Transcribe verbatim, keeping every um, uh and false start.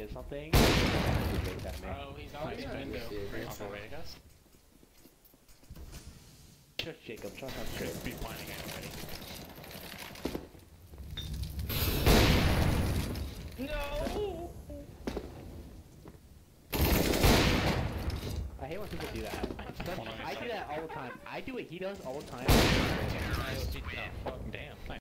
did something. Oh, he's on his window. Also, wait, I guess. Just Jacob, try to straight. Be planning already. No! I hate when people do that. I do that all the time. I do it, he does all the time. Oh, damn, nice.